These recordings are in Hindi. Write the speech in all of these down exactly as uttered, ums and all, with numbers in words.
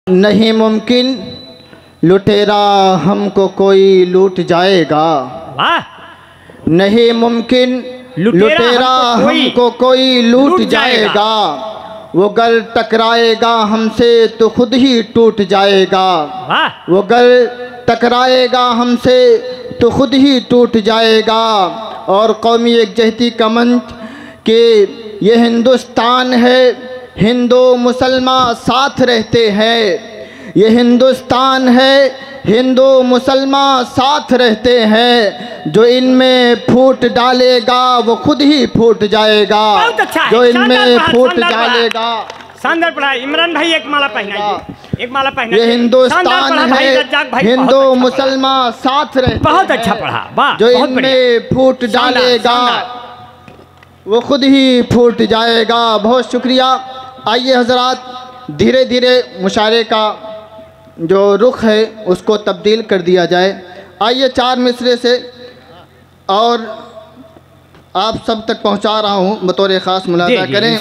नहीं मुमकिन लुटेरा हमको कोई लूट जाएगा। वाह। नहीं मुमकिन लुटेरा हमको कोई लूट जाएगा। वो गर टकराएगा हमसे तो खुद ही टूट जाएगा। वाह। वो गर टकराएगा हमसे तो खुद ही टूट जाएगा। और कौमी एकजहती का मंच के ये हिंदुस्तान है, हिंदू मुसलमान साथ रहते हैं। ये हिंदुस्तान है, हिंदू मुसलमान साथ रहते हैं। जो इनमें फूट डालेगा वो खुद ही फूट जाएगा। अच्छा जो इनमें फूट डालेगा। शानदार पढ़ा इमरान भाई, एक माला पहनाइए, एक माला पहना। ये हिंदुस्तान है, हिंदू मुसलमान साथ रहते हैं। बहुत अच्छा पढ़ा, वाह। जो इनमें फूट डालेगा वो खुद ही फूट जाएगा। बहुत शुक्रिया। आइए हजरात, धीरे धीरे मुशायरे का जो रुख है उसको तब्दील कर दिया जाए। आइए चार मिसरे से और आप सब तक पहुंचा रहा हूं, बतौर ख़ास मुलाज़ा करें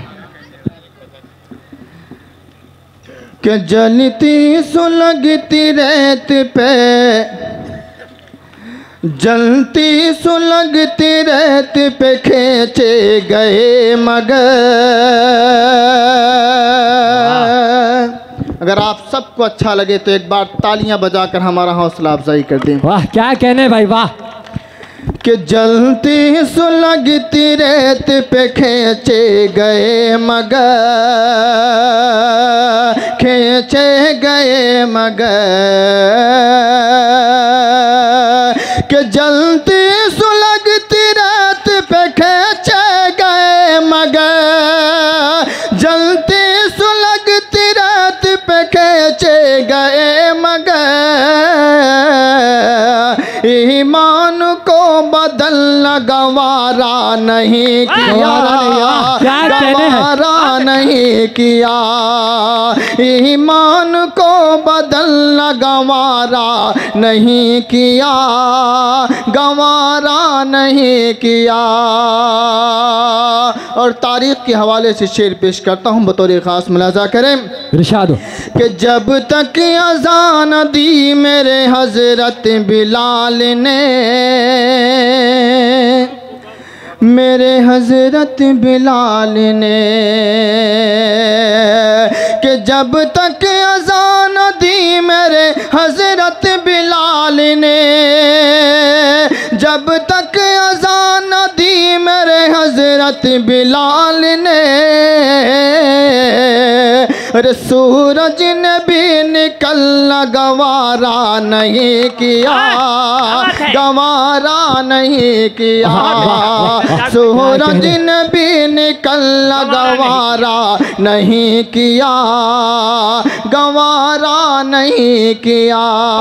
कि जलती सुलगती रेत पे, जलती सुलगती रेत पे खींचे गए मगर। अगर आप सबको अच्छा लगे तो एक बार तालियां बजाकर हमारा हौसला अफजाई कर दें। वाह, क्या कहने भाई, वाह। कि जलती सुलगती रेत पे खींचे गए मगर, खींचे गए मगर। कि जलती सुलगती रेत पे खींचे गए मगर, जलती सुलगती रेत पे खींचे गए मगर। ईमान को बदलना गवारा नहीं किया, गवारा नहीं किया। ईमान को बदलना गवारा नहीं किया, गवारा नहीं किया। और तारीख के हवाले से शेर पेश करता हूँ, बतौर ख़ास मुलाज़ा करें। इरशाद हो कि जब तक अज़ान दी मेरे हज़रत बिलाल ने, मेरे हज़रत बिलाल ने। कि जब तक अज़ान दी मेरे हज़रत बिलाल ने, जब तक अज़ान दी मेरे हज़रत बिलाल ने। अरे सूरज ने भी निकलना गवारा नहीं किया, गवारा नहीं किया। सूरज ने भी निकलना गवारा नहीं किया, गवारा नहीं किया।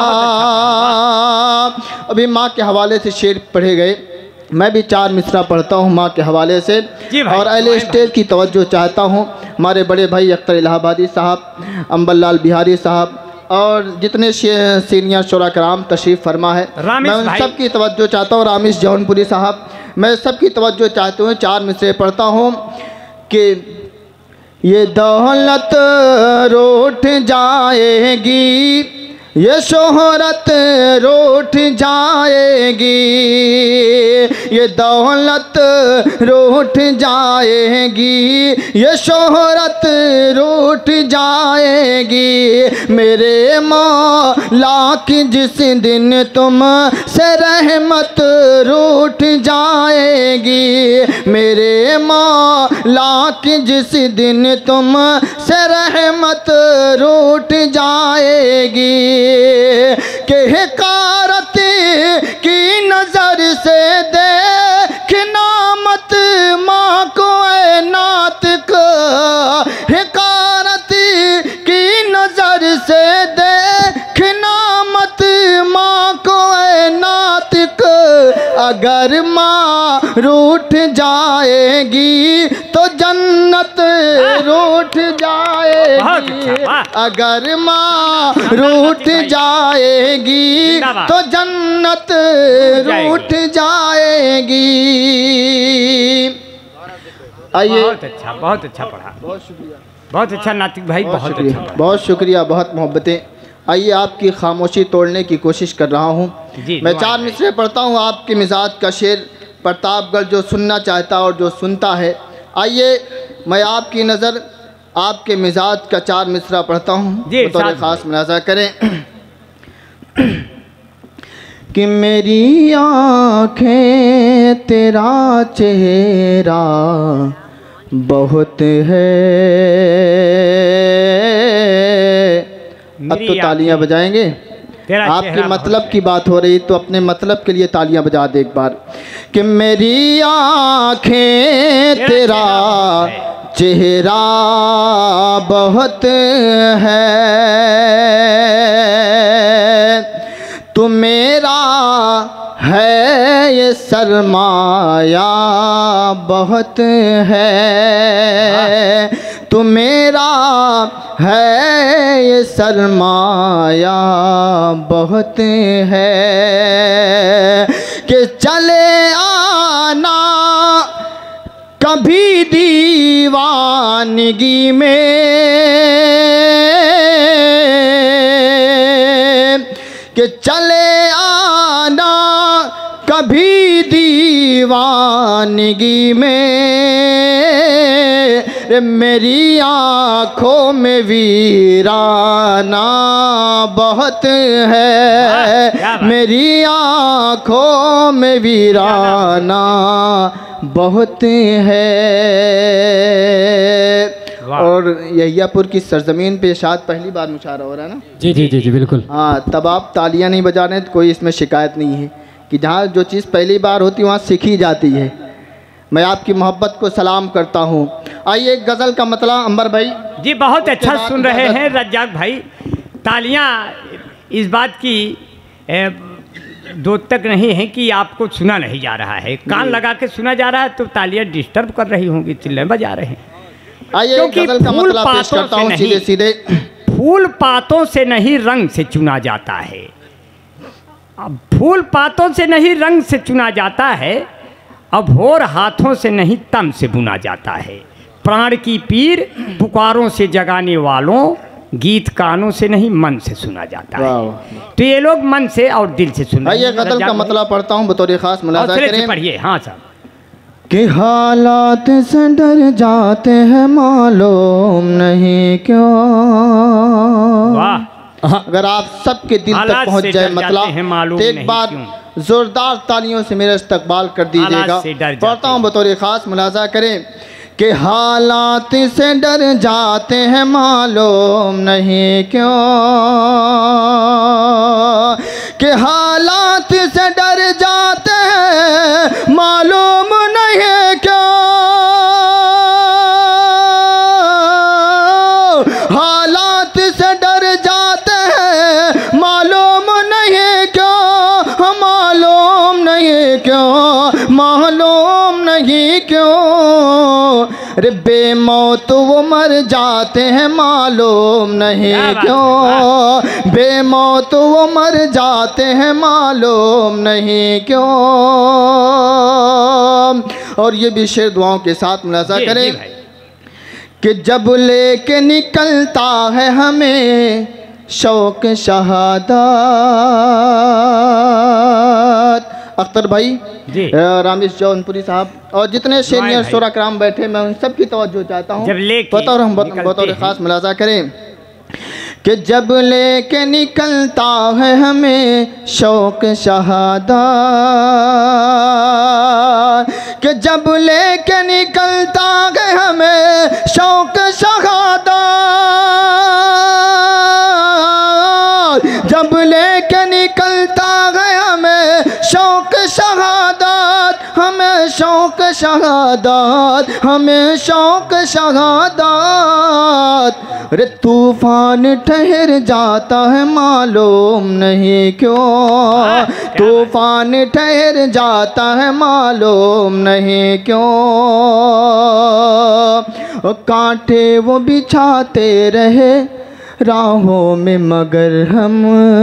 अभी माँ के हवाले से शेर पढ़े गए, मैं भी चार मिसरा पढ़ता हूँ माँ के हवाले से। और अहले स्टेज की तवज्जो चाहता हूँ। हमारे बड़े भाई अख्तर इलाहाबादी साहब, अंबर लाल बिहारी साहब और जितने सीनियर शोरा कराम तशरीफ़ फरमा है, मैं उन सब की तवज्जो चाहता हूँ। रामिश जौनपुरी साहब, मैं सब की तवज्जो चाहता हूँ। चार मिसरे पढ़ता हूँ कि ये दौलत रूठ जाएगी, ये शोहरत रूठ जाएगी। ये दौलत रूठ जाएगी, ये शोहरत रूठ जाएगी। मेरे मौला की जिस दिन तुम से रहमत रूठ जाएगी, मेरे मौला की जिस दिन तुम से रहमत रूठ जाएगी। के हिकारत की नजर से देखना मत माँ को ए नातिक। हिकारत की नजर से देखना मत माँ को ए नातिक। अगर माँ रूठ जाएगी तो जन्नत रूठ जाएगी। अगर माँ रूठ जाएगी तो जन्नत रूठ जाएगी। आइए, बहुत अच्छा, बहुत अच्छा पढ़ा, बहुत शुक्रिया। बहुत अच्छा नातिक भाई, बहुत बहुत शुक्रिया, अच्छा। बहुत शुक्रिया, बहुत मोहब्बतें। आइए आपकी खामोशी तोड़ने की कोशिश कर रहा हूँ। जी, मैं दुआ चार है। मिसरे पढ़ता हूँ आपके मिजाज का शेर प्रतापगढ़, जो सुनना चाहता और जो सुनता है। आइए मैं आपकी नज़र आपके मिजाज का चार मिसरा पढ़ता हूँ, जी, बतौर साथ ख़ास मुलाजा करें कि मेरी आँखें तेरा चेहरा बहुत है। अब तो तालियां बजाएंगे। आपके मतलब की बात हो रही तो अपने मतलब के लिए तालियां बजा दे एक बार। कि मेरी आँखें तेरा चेहरा बहुत है, तू मेरा है ये सरमाया बहुत है, तू मेरा है ये सरमाया बहुत है। कि चले आना कभी दीवानगी में, कि चले आना कभी दीवानगी में, रे मेरी आँखों में वीराना बहुत है, मेरी आँखों में वीराना बहुत है। और यहियापुर की सरजमीन पे शायद पहली बार मुशारा हो रहा है ना? जी जी जी जी बिल्कुल। हाँ, तब आप तालियां नहीं बजा रहे तो कोई इसमें शिकायत नहीं है कि जहाँ जो चीज़ पहली बार होती है वहाँ सीखी जाती है। मैं आपकी मोहब्बत को सलाम करता हूँ। आइए एक गज़ल का मतलब अंबर भाई। जी बहुत अच्छा सुन रहे हैं रज्जाक भाई। तालियां इस बात की ए, दो तक नहीं है कि आपको सुना नहीं जा रहा है, कान लगा के सुना जा रहा है तो तालियां डिस्टर्ब कर रही होंगी, चिल्ले बजा रहे हैं। आइए एक गज़ल का मतलब पेश करता हूँ सीधे सीधे। फूल पातों से नहीं रंग से चुना जाता है, अब फूल पातों से नहीं रंग से चुना जाता है, अब भोर हाथों से नहीं तम से बुना जाता है। प्राण की पीर पुकारों से जगाने वालों, गीत कानों से नहीं मन से सुना जाता है। तो ये लोग मन से और दिल से सुन रहे हैं। आइए गज़ल का मतलब पढ़ता हूँ बतौर खास मुलाजा करें। पढ़िए। हाँ साहब। कि हालात से डर जाते हैं मालूम नहीं क्यों। वाह। अगर आप सबके दिल तक पहुंच जाए मतलब तो एक बार जोरदार तालियों से मेरा इस्तकबाल कर दीजिएगा। पढ़ता हूँ बतौर खास मुलाजा करें कि हालात से डर जाते हैं मालूम नहीं क्यों, कि हालात से डर जाते हैं मालूम नहीं क्यों, हालात से डर जाते हैं मालूम नहीं क्यों, मालूम नहीं क्यों, मालूम नहीं क्यों। रे बेमौत वो मर जाते हैं मालूम नहीं क्यों, बेमौत वो मर जाते हैं मालूम नहीं क्यों। और ये भी शेर दुआओं के साथ मुलाजा करें कि जब लेके निकलता है हमें शौक शहादत। अख्तर भाई, रामेश जौनपुरी साहब और जितने सीनियर शोरा कराम बैठे, मैं उन सब की तवज्जो चाहता हूँ। बतौर हम बतौर खास मुलाजा करें कि जब लेके निकलता है हमें शौक शहादत, कि जब लेके निकलता है हमें शौक शहादत, जब लेके निकलता है हमें शौक शहादत, हमें शौक शहादत, हमें शौक शहादत। रे तूफान ठहर जाता है मालूम नहीं क्यों, तूफान ठहर जाता है मालूम नहीं क्यों। कांटे वो बिछाते रहे राहों में मगर हम,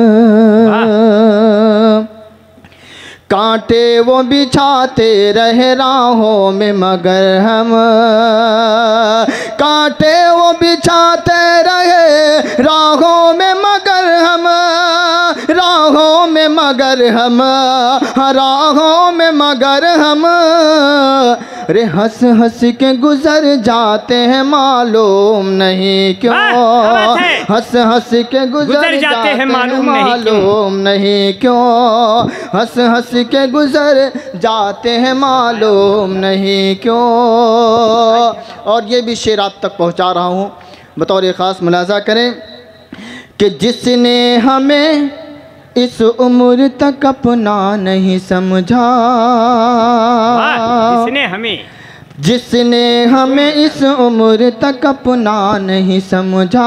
कांटे वो बिछाते रहे राहों में मगर हम, कांटे वो बिछाते रहे राहों में मगर हम, राहों में मगर हम, राहों में मगर हम, रे हंस हंस के गुजर जाते हैं मालूम नहीं क्यों, हंस हंस के गुजर जाते हैं मालूम नहीं क्यों, हंस हंस के गुजर जाते हैं मालूम नहीं क्यों। और ये भी शेर आप तक पहुंचा रहा हूँ, बतौर एक ख़ास मुलाज़ा करें कि जिसने हमें इस उम्र तक अपना नहीं समझा, जिसने हमें जिसने हमें इस उम्र तक अपना नहीं समझा,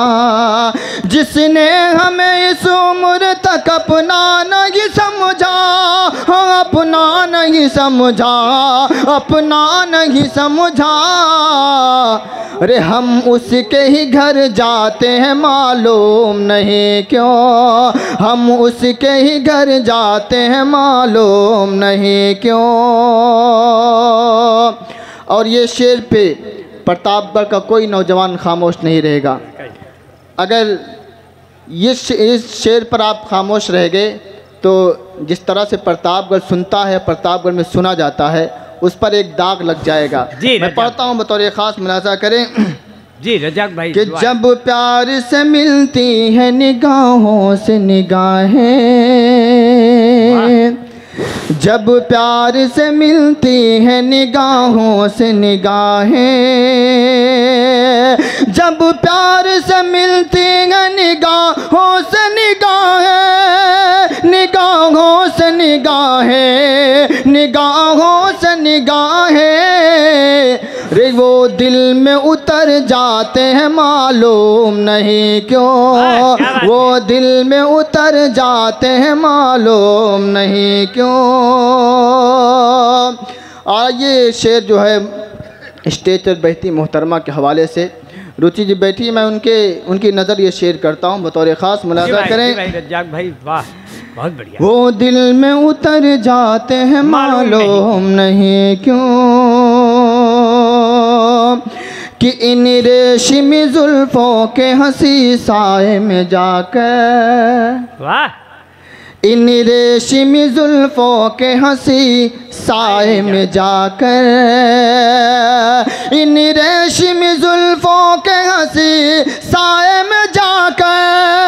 जिसने हमें इस उम्र तक अपना नहीं समझा, हाँ अपना नहीं समझा, अपना नहीं समझा, अरे हम उसके ही घर जाते हैं मालूम नहीं क्यों, हम उसके ही घर जाते हैं मालूम नहीं क्यों। और ये शेर पे प्रतापगढ़ का कोई नौजवान खामोश नहीं रहेगा। अगर ये इस शेर पर आप खामोश रह गए तो जिस तरह से प्रतापगढ़ सुनता है, प्रतापगढ़ में सुना जाता है, उस पर एक दाग लग जाएगा। मैं पढ़ता हूँ, बतौर एक ख़ास मुलाज़ा करें जी रजाक भाई कि जब प्यार से मिलती है निगाहों से निगाहें, जब प्यार से मिलती है निगाहों से निगाहें, जब प्यार से मिलती है निगाहों से निगाहें, निगाहों से निगाहें, निगाहों से निगाहें, रे वो दिल में उतर जाते हैं मालूम नहीं क्यों, वो दिल में उतर जाते हैं मालूम नहीं क्यों। और ये शेर जो है स्टेज पर बैठती मोहतरमा के हवाले से रुचि जी बैठी, मैं उनके उनकी नज़र ये शेर करता हूँ, बतौर ख़ास मुलाज़ा करें। रजाक भाई वाह, बहुत बढ़िया। वो दिल में उतर जाते हैं मालूम नहीं क्यों, कि इन रेशमी जुल्फों के हंसी साए में जाकर, वाह, इन रेशमी जुल्फों के हंसी साए में जाकर, इन रेशमी जुल्फों के हंसी साए में जाकर,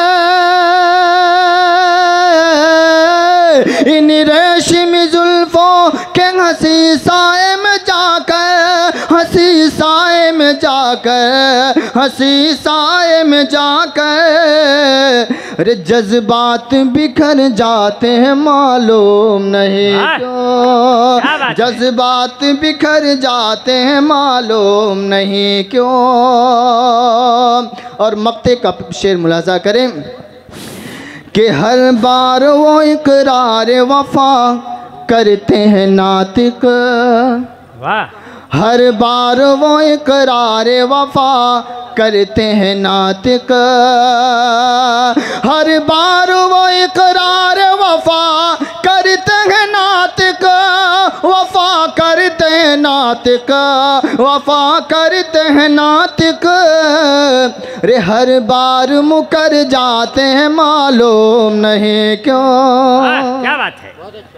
इन रेशमी जुल्फों के हंसी साए में जाकर, हंसी साए में जाकर, हंसी साए में जाकर, अरे जज्बात बिखर जाते हैं मालूम नहीं क्यों, जज्बात बिखर जाते हैं मालूम नहीं क्यों। और मक्ते का शेर मुलाज़ा करें कि हर बार वो इकरार वफा करते हैं नातिक, वाह, हर बार वो इकरार वफा करते हैं नातिक, हर बार वो इकरार वफा करते हैं नातिक, वफा करते हैं नातिक, वफा करते हैं नातिक, रे हर बार मुकर जाते हैं मालूम नहीं क्यों। क्या बात है।